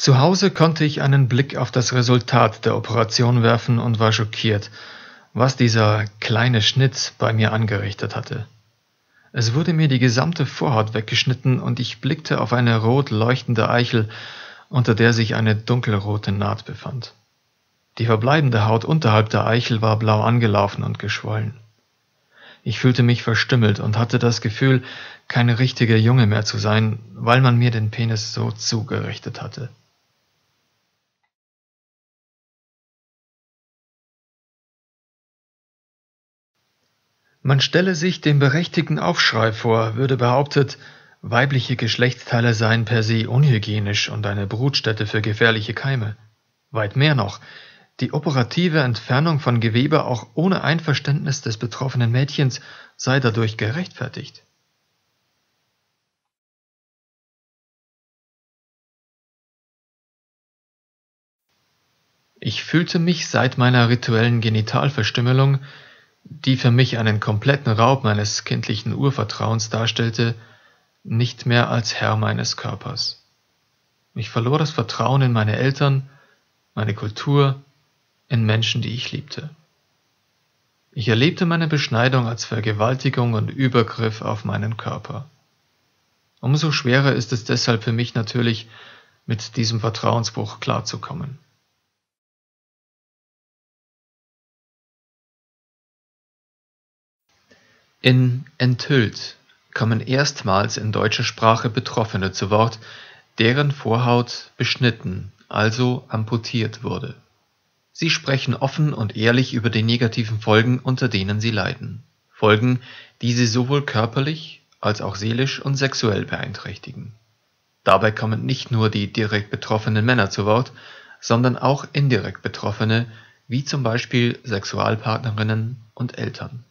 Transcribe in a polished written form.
Zu Hause konnte ich einen Blick auf das Resultat der Operation werfen und war schockiert, was dieser kleine Schnitt bei mir angerichtet hatte. Es wurde mir die gesamte Vorhaut weggeschnitten und ich blickte auf eine rot leuchtende Eichel, unter der sich eine dunkelrote Naht befand. Die verbleibende Haut unterhalb der Eichel war blau angelaufen und geschwollen. Ich fühlte mich verstümmelt und hatte das Gefühl, kein richtiger Junge mehr zu sein, weil man mir den Penis so zugerichtet hatte. Man stelle sich den berechtigten Aufschrei vor, würde behauptet, weibliche Geschlechtsteile seien per se unhygienisch und eine Brutstätte für gefährliche Keime. Weit mehr noch, die operative Entfernung von Gewebe auch ohne Einverständnis des betroffenen Mädchens sei dadurch gerechtfertigt. Ich fühlte mich seit meiner rituellen Genitalverstümmelung, die für mich einen kompletten Raub meines kindlichen Urvertrauens darstellte, nicht mehr als Herr meines Körpers. Ich verlor das Vertrauen in meine Eltern, meine Kultur, in Menschen, die ich liebte. Ich erlebte meine Beschneidung als Vergewaltigung und Übergriff auf meinen Körper. Umso schwerer ist es deshalb für mich natürlich, mit diesem Vertrauensbruch klarzukommen. In Enthüllt kommen erstmals in deutscher Sprache Betroffene zu Wort, deren Vorhaut beschnitten, also amputiert wurde. Sie sprechen offen und ehrlich über die negativen Folgen, unter denen sie leiden. Folgen, die sie sowohl körperlich als auch seelisch und sexuell beeinträchtigen. Dabei kommen nicht nur die direkt betroffenen Männer zu Wort, sondern auch indirekt Betroffene, wie zum Beispiel Sexualpartnerinnen und Eltern.